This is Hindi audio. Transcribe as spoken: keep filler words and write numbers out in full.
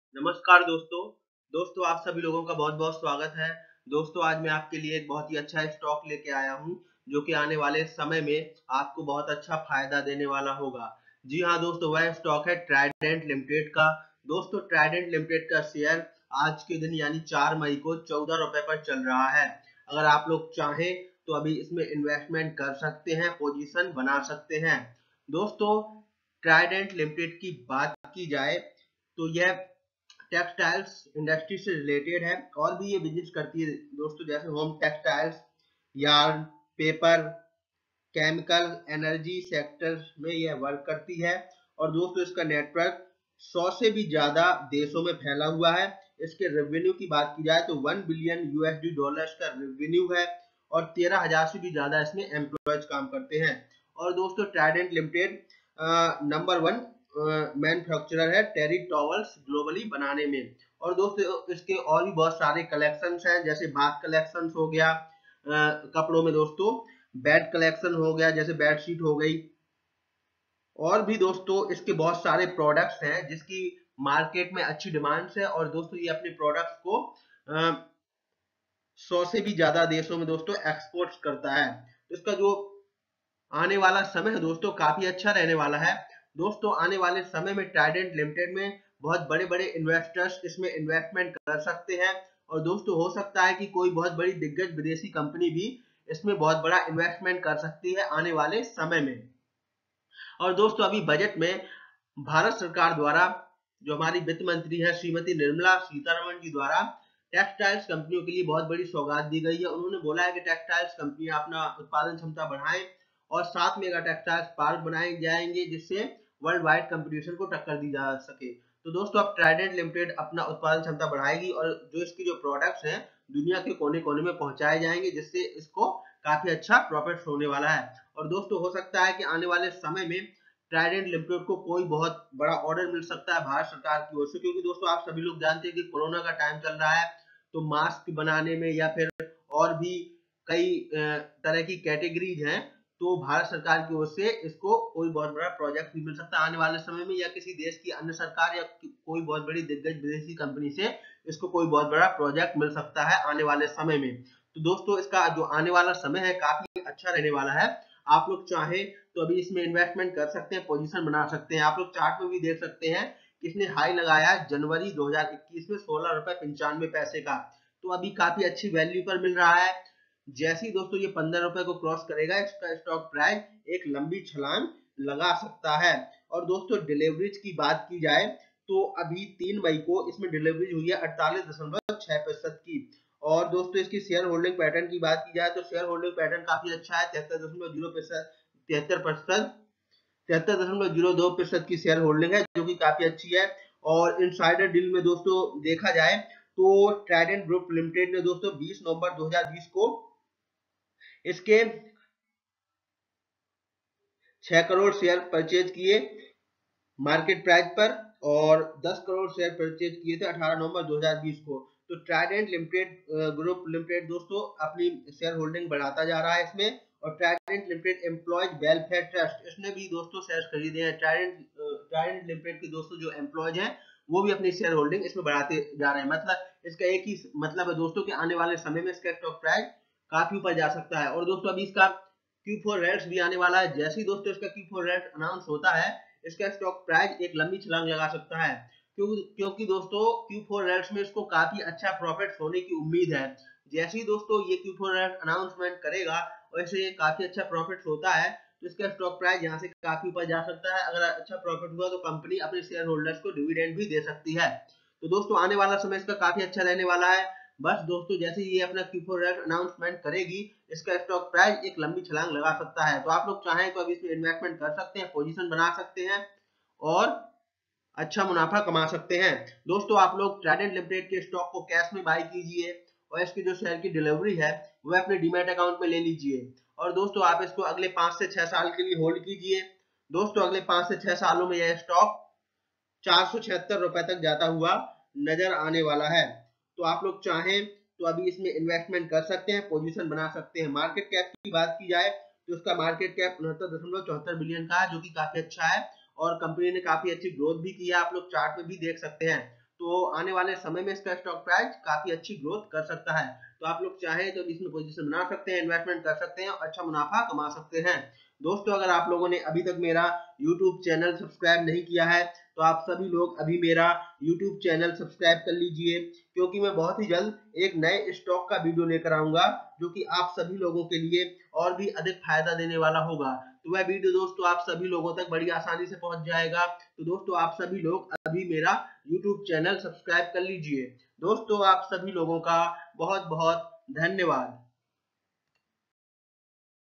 नमस्कार दोस्तों दोस्तों आप सभी लोगों का बहुत बहुत स्वागत है। दोस्तों आज मैं आपके लिए एक बहुत ही अच्छा स्टॉक लेके आया हूं जो कि आने वाले समय में आपको बहुत अच्छा फायदा देने वाला होगा। जी हाँ दोस्तों, वह स्टॉक है ट्राइडेंट लिमिटेड का। दोस्तों ट्राइडेंट लिमिटेड का शेयर आज के दिन यानी चार मई को चौदह रुपए पर चल रहा है। अगर आप लोग चाहें तो अभी इसमें इन्वेस्टमेंट कर सकते हैं, पोजीशन बना सकते हैं। दोस्तों ट्राइडेंट लिमिटेड की बात की जाए तो यह टेक्सटाइल्स इंडस्ट्री से रिलेटेड है और भी ये बिजनेस करती है दोस्तों, जैसे home textiles, yarn, paper, chemical, energy sector में यह वर्क करती है। और दोस्तों इसका नेटवर्क सौ से भी ज्यादा देशों में फैला हुआ है। इसके रेवेन्यू की बात की जाए तो वन बिलियन यूएसडी डॉलर्स का रेवेन्यू है और तेरह हजार से भी ज्यादा इसमें एम्प्लॉयज काम करते हैं। और दोस्तों Trident limited number one manufacturer है टेरी टॉवल्स ग्लोबली बनाने में। और दोस्तों इसके और भी बहुत सारे कलेक्शंस हैं, जैसे बाथ कलेक्शंस हो गया, अ, कपड़ों में दोस्तों बेड कलेक्शन हो गया, जैसे बेडशीट हो गई। और भी दोस्तों इसके बहुत सारे प्रोडक्ट्स हैं जिसकी मार्केट में अच्छी डिमांड्स है। और दोस्तों ये अपने प्रोडक्ट्स को सौ से भी ज्यादा देशों में दोस्तों एक्सपोर्ट करता है। तो इसका जो आने वाला समय है दोस्तों काफी अच्छा रहने वाला है। दोस्तों आने वाले समय में ट्राइडेंट लिमिटेड में बहुत बड़े बड़े इन्वेस्टर्स इसमें इन्वेस्टमेंट कर सकते हैं। और दोस्तों हो सकता है कि कोई बहुत बड़ी दिग्गज विदेशी कंपनी भी इसमें बहुत बड़ा इन्वेस्टमेंट कर सकती है आने वाले समय में। और दोस्तों अभी बजट में भारत सरकार द्वारा, जो हमारी वित्त मंत्री है श्रीमती निर्मला सीतारमण जी द्वारा, टेक्सटाइल्स कंपनियों के लिए बहुत बड़ी सौगात दी गई है। उन्होंने बोला है कि टेक्सटाइल्स कंपनियां अपना उत्पादन क्षमता बढ़ाएं और सात मेगा टेक्सटाइल्स पार्क बनाए जाएंगे जिससे वर्ल्ड वाइड कंपटीशन को टक्कर दी जा सके। तो दोस्तों अब ट्राइडेंट लिमिटेड अपना उत्पादन क्षमता बढ़ाएगी और जो इसकी जो प्रोडक्ट्स हैं दुनिया के कोने कोने में पहुंचाए जाएंगे जिससे इसको काफी अच्छा प्रॉफिट होने वाला है। और दोस्तों हो सकता है कि आने वाले समय में ट्राइडेंट लिमिटेड को कोई बहुत बड़ा ऑर्डर मिल सकता है भारत सरकार की ओर से, क्योंकि दोस्तों आप सभी लोग जानते हैं कि कोरोना का टाइम चल रहा है। तो मास्क बनाने में या फिर और भी कई तरह की कैटेगरीज हैं, तो भारत सरकार की ओर से इसको कोई बहुत बड़ा प्रोजेक्ट भी मिल सकता है आने वाले समय में, या किसी देश की अन्य सरकार या कोई बहुत बड़ी दिग्गज विदेशी कंपनी से इसको कोई बहुत बड़ा प्रोजेक्ट मिल सकता है आने वाले समय में। तो दोस्तों इसका जो आने वाला समय है काफी अच्छा रहने वाला है। आप लोग चाहें तो अभी इसमें इन्वेस्टमेंट कर सकते हैं, पोजीशन बना सकते हैं। आप लोग चार्ट में भी देख सकते हैं इसने हाई लगाया जनवरी दो हज़ार इक्कीस में सोलह रुपए पंचानवे पैसे का, तो अभी काफी अच्छी वैल्यू पर मिल रहा है। जैसे ही दोस्तों ये पंद्रह रुपए को क्रॉस करेगा इसका स्टॉक प्राइस एक लंबी छलांग लगा सकता है। और दोस्तों डिलीवरीज की बात की जाए तो अभी तीन मई को इसमें डिलीवरीज हुई है अड़तालीस दशमलव छह प्रतिशत की। और दोस्तों इसकी शेयर होल्डिंग पैटर्न की बात की जाए तो शेयर होल्डिंग पैटर्न काफी अच्छा है, तिहत्तर दशमलव जीरो प्रतिशत तिहत्तर प्रतिशत तिहत्तर दशमलव जीरो दो प्रतिशत की शेयर होल्डिंग है जो कि काफी अच्छी है। और इनसाइडर डील में दोस्तों देखा जाए तो ट्राइडेंट ग्रुप लिमिटेड ने दोस्तों बीस नवंबर दो हज़ार बीस को इसके छह करोड़ शेयर परचेज किए मार्केट प्राइस पर, और दस करोड़ शेयर परचेज किए थे अठारह नवंबर दो हज़ार बीस को। तो ट्राइडेंट लिमिटेड ग्रुप लिमिटेड दोस्तों अपनी शेयर होल्डिंग बढ़ाता जा रहा है इसमें। और Trident limited employees welfare trust इसने भी दोस्तों शेयर खरीदे हैं। ट्राइडेंट ट्राइडेंट लिमिटेड के दोस्तों जो एम्प्लॉयज हैं वो भी अपनी शेयर होल्डिंग इसमें बढ़ाते जा रहे हैं। मतलब इसका एक ही मतलब है दोस्तों कि आने वाले समय में इसका स्टॉक प्राइस काफी ऊपर जा सकता है। और दोस्तों अभी इसका क्यू फोर रेट्स भी आने वाला है। जैसे ही दोस्तों इसका क्यू फोर रेट अनाउंस होता है इसका स्टॉक प्राइस एक लंबी छलांग लगा सकता है, क्योंकि क्योंकि दोस्तों क्यू फोर रेट्स में इसको काफी अच्छा प्रॉफिट होने की उम्मीद है। जैसे ही दोस्तों ये क्यू फोर रेट अनाउंसमेंट करेगा वैसे ये काफी अच्छा प्रॉफिट होता है तो इसका स्टॉक प्राइस यहाँ से काफी ऊपर जा सकता है। अगर अच्छा प्रॉफिट हुआ तो कंपनी अपने शेयर होल्डर्स को डिविडेंड भी दे सकती है। तो दोस्तों आने वाला समय इसका काफी अच्छा रहने वाला है। बस दोस्तों जैसे ये अपना क्यू फोर रेट अनाउंसमेंट करेगी इसका स्टॉक प्राइस एक लंबी छलांग लगा सकता है। तो आप लोग चाहें तो अभी इसमें इन्वेस्टमेंट कर सकते हैं, पोजीशन बना सकते हैं और अच्छा मुनाफा कमा सकते हैं। दोस्तों आप लोग ट्राइडेंट लिमिटेड के स्टॉक को कैश में बाय कीजिए और इसकी जो शेयर की डिलीवरी है वह अपने डीमैट अकाउंट में ले लीजिए। और दोस्तों आप इसको अगले पांच से छह साल के लिए होल्ड कीजिए। दोस्तों अगले पांच से छह सालों में यह स्टॉक चार सौ छिहत्तर रुपए तक जाता हुआ नजर आने वाला है। तो आप लोग चाहें तो अभी इसमें इन्वेस्टमेंट कर सकते हैं, पोजीशन बना सकते हैं। मार्केट कैप की बात की जाए तो उसका मार्केट कैप उनहत्तर दशमलव चौहत्तर बिलियन का है जो कि काफी अच्छा है और कंपनी ने काफी अच्छी ग्रोथ भी की है, आप लोग चार्ट में भी देख सकते हैं। तो आने वाले समय में इसका स्टॉक प्राइस काफी अच्छी ग्रोथ कर सकता है। तो आप लोग चाहें तो इसमें पोजीशन बना सकते हैं, इन्वेस्टमेंट कर सकते हैं और अच्छा मुनाफा कमा सकते हैं। दोस्तों अगर आप लोगों ने अभी तक मेरा यूट्यूब चैनल सब्सक्राइब नहीं किया है तो आप सभी लोग अभी मेरा यूट्यूब चैनल सब्सक्राइब कर लीजिए, क्योंकि मैं बहुत ही जल्द एक नए स्टॉक का वीडियो लेकर आऊंगा जो कि आप सभी लोगों के लिए और भी अधिक फायदा देने वाला होगा। तो वह वीडियो दोस्तों आप सभी लोगों तक बड़ी आसानी से पहुंच जाएगा। तो दोस्तों आप सभी लोग अभी मेरा यूट्यूब चैनल सब्सक्राइब कर लीजिए। दोस्तों आप सभी लोगों का बहुत बहुत धन्यवाद।